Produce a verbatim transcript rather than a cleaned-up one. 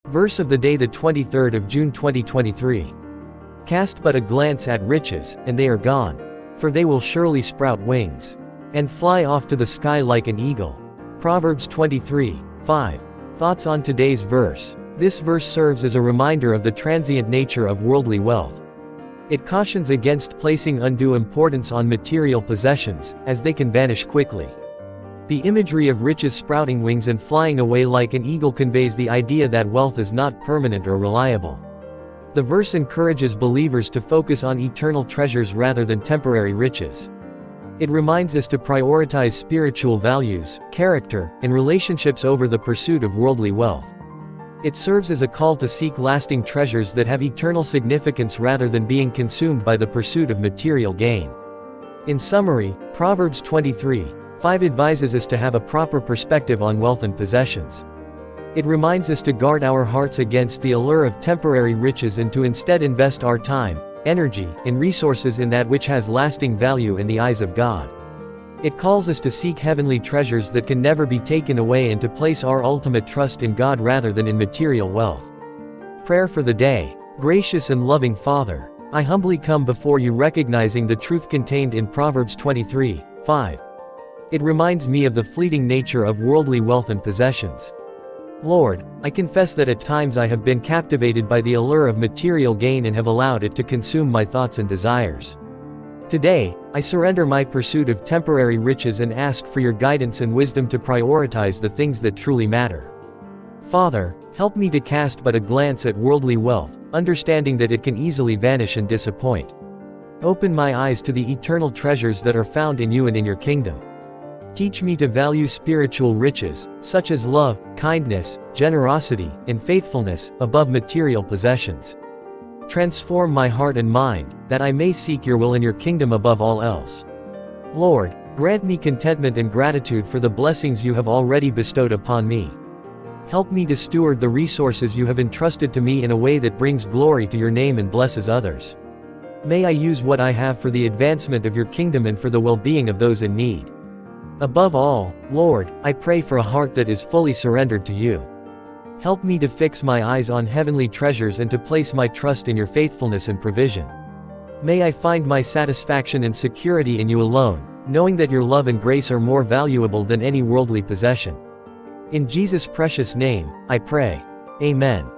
Verse of the day, the twenty-third of June twenty twenty-three. Cast but a glance at riches, and they are gone. For they will surely sprout wings, and fly off to the sky like an eagle. Proverbs twenty-three, five. Thoughts on today's verse. This verse serves as a reminder of the transient nature of worldly wealth. It cautions against placing undue importance on material possessions, as they can vanish quickly. The imagery of riches sprouting wings and flying away like an eagle conveys the idea that wealth is not permanent or reliable. The verse encourages believers to focus on eternal treasures rather than temporary riches. It reminds us to prioritize spiritual values, character, and relationships over the pursuit of worldly wealth. It serves as a call to seek lasting treasures that have eternal significance rather than being consumed by the pursuit of material gain. In summary, Proverbs twenty-three, five advises us to have a proper perspective on wealth and possessions. It reminds us to guard our hearts against the allure of temporary riches and to instead invest our time, energy, and resources in that which has lasting value in the eyes of God. It calls us to seek heavenly treasures that can never be taken away and to place our ultimate trust in God rather than in material wealth. Prayer for the day. Gracious and loving Father, I humbly come before you recognizing the truth contained in Proverbs twenty-three, five. It reminds me of the fleeting nature of worldly wealth and possessions. Lord, I confess that at times I have been captivated by the allure of material gain and have allowed it to consume my thoughts and desires. Today, I surrender my pursuit of temporary riches and ask for your guidance and wisdom to prioritize the things that truly matter. Father, help me to cast but a glance at worldly wealth, understanding that it can easily vanish and disappoint. Open my eyes to the eternal treasures that are found in you and in your kingdom. Teach me to value spiritual riches, such as love, kindness, generosity, and faithfulness, above material possessions. Transform my heart and mind, that I may seek your will and your kingdom above all else. Lord, grant me contentment and gratitude for the blessings you have already bestowed upon me. Help me to steward the resources you have entrusted to me in a way that brings glory to your name and blesses others. May I use what I have for the advancement of your kingdom and for the well-being of those in need. Above all, Lord, I pray for a heart that is fully surrendered to you. Help me to fix my eyes on heavenly treasures and to place my trust in your faithfulness and provision. May I find my satisfaction and security in you alone, knowing that your love and grace are more valuable than any worldly possession. In Jesus' precious name, I pray. Amen.